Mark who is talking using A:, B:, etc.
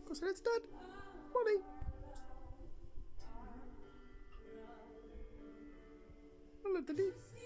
A: Because head's dead. Money. I love the leaf.